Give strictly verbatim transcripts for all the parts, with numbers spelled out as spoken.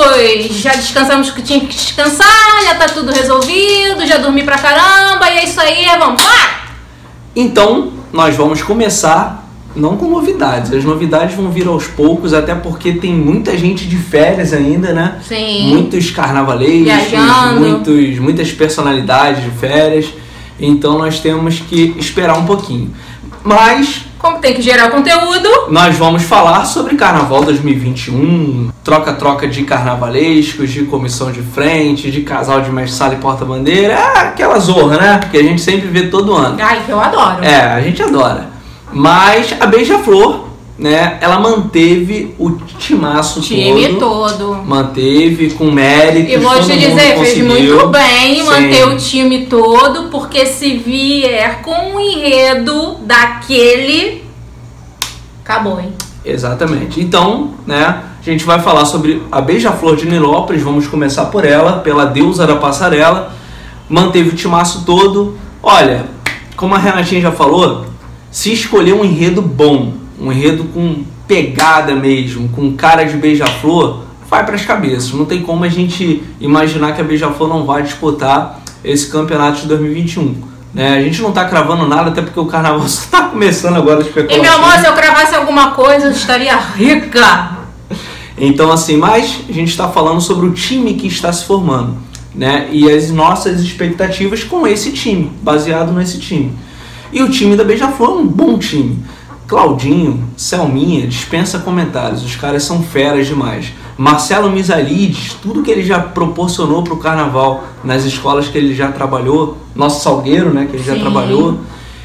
já descansamos o que tinha que descansar, já tá tudo resolvido, já dormi pra caramba, e é isso aí, vamos lá! Então, nós vamos começar, não com novidades, as novidades vão vir aos poucos, até porque tem muita gente de férias ainda, né? Sim. Muitos carnavaleiros, muitos, muitas personalidades de férias, então nós temos que esperar um pouquinho. Mas, como tem que gerar conteúdo, nós vamos falar sobre Carnaval dois mil e vinte e um, troca-troca de carnavalescos, de comissão de frente, de casal de mestre-sala e porta-bandeira, é aquela zorra, né? Que a gente sempre vê todo ano. Ai, que eu adoro. É, a gente adora. Mas a Beija-Flor, né, ela manteve o timaço time todo. todo. Manteve com mérito. E vou te dizer, fez muito bem Sim. manter o time todo, porque se vier com um enredo daquele, acabou, hein? Exatamente. Então, né, a gente vai falar sobre a Beija-Flor de Nilópolis, vamos começar por ela, pela deusa da passarela. Manteve o timaço todo. Olha, como a Renatinha já falou, se escolher um enredo bom, um enredo com pegada mesmo, com cara de Beija-Flor, vai para as cabeças. Não tem como a gente imaginar que a Beija-Flor não vai disputar esse campeonato de dois mil e vinte e um. Né? A gente não está cravando nada, até porque o carnaval só está começando agora a especulação. E meu amor, se eu cravasse alguma coisa, eu estaria rica. Então assim, mas a gente está falando sobre o time que está se formando, né? E as nossas expectativas com esse time, baseado nesse time. E o time da Beija-Flor é um bom time. Claudinho, Selminha, dispensa comentários, os caras são feras demais. Marcelo Misalides, tudo que ele já proporcionou para o carnaval nas escolas que ele já trabalhou, nosso Salgueiro, né, que ele já Sim. trabalhou,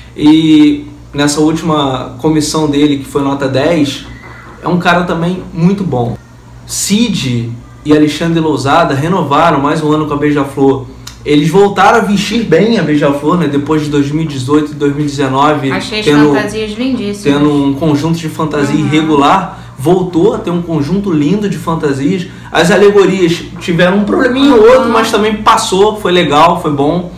e nessa última comissão dele, que foi nota dez, é um cara também muito bom. Cid e Alexandre Lousada renovaram mais um ano com a Beija-Flor. Eles voltaram a vestir bem a Beija-Flor, né? Depois de dois mil e dezoito e dois mil e dezenove. Achei as tendo, fantasias lindíssimas. Tendo um conjunto de fantasia uhum. irregular. Voltou a ter um conjunto lindo de fantasias. As alegorias tiveram um probleminha ou uhum. outro, mas também passou. Foi legal, foi bom.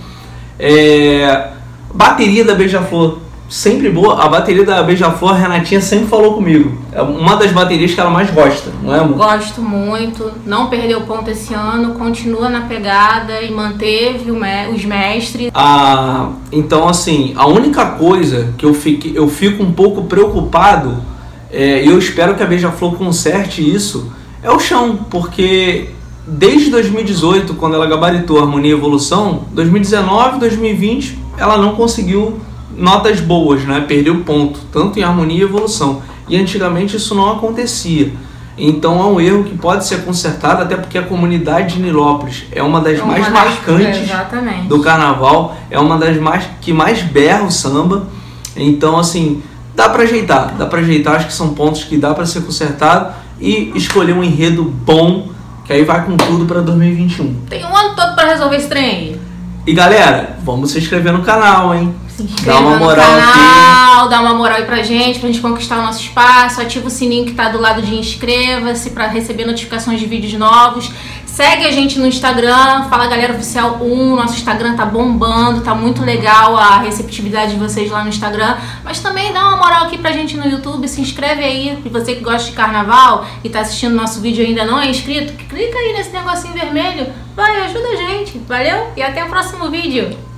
É... Bateria da Beija-Flor. Sempre boa. A bateria da Beija-Flor, a Renatinha sempre falou comigo. É uma das baterias que ela mais gosta, não é, amor? Gosto muito. Não perdeu ponto esse ano. Continua na pegada e manteve o me os mestres. Ah, então, assim, a única coisa que eu fico, eu fico um pouco preocupado, é, e eu espero que a Beija-Flor conserte isso, é o chão. Porque desde dois mil e dezoito, quando ela gabaritou a Harmonia e Evolução, dois mil e dezenove, dois mil e vinte, ela não conseguiu notas boas, né? Perdeu ponto, tanto em Harmonia e Evolução. E antigamente isso não acontecia. Então é um erro que pode ser consertado, até porque a comunidade de Nilópolis é uma das é uma mais das, marcantes exatamente. do carnaval, é uma das mais que mais berra o samba. Então, assim, dá pra ajeitar, dá pra ajeitar, acho que são pontos que dá pra ser consertado e escolher um enredo bom, que aí vai com tudo pra dois mil e vinte e um. Tem um ano todo pra resolver esse trem aí. E galera, vamos se inscrever no canal, hein? Se inscreva dá uma moral no canal, aqui. Dá uma moral aí pra gente, pra gente conquistar o nosso espaço. Ativa o sininho que tá do lado de inscreva-se pra receber notificações de vídeos novos. Segue a gente no Instagram, Fala Galera Oficial um, nosso Instagram tá bombando, tá muito legal a receptividade de vocês lá no Instagram. Mas também dá uma moral aqui pra gente no YouTube, se inscreve aí. E você que gosta de carnaval e tá assistindo nosso vídeo e ainda não é inscrito, clica aí nesse negocinho vermelho, vai, ajuda a gente, valeu? E até o próximo vídeo.